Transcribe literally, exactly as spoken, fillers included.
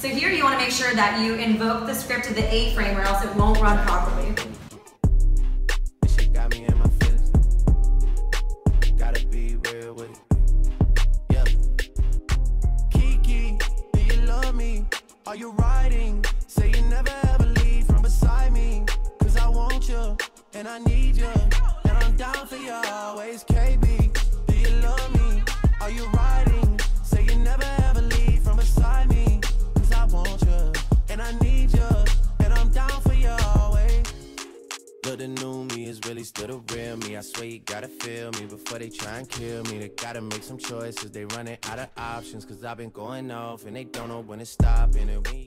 So here you want to make sure that you invoke the script to the A frame or else it won't run properly. This shit got me in my feelings. Gotta be real with it. Yeah. Kiki, do you love me? Are you riding? Say you never ever leave from beside me. Cause I want you, and I need you, and I'm down for you always. K B, do you love me? Are you riding? Say you never ever leave from beside me. Cause I want you, and I need you, and I'm down for you always. Look, the new me is really still the real me. I swear you gotta feel me before they try and kill me. They gotta make some choices, they running out of options. Cause I've been going off and they don't know when to stop. And we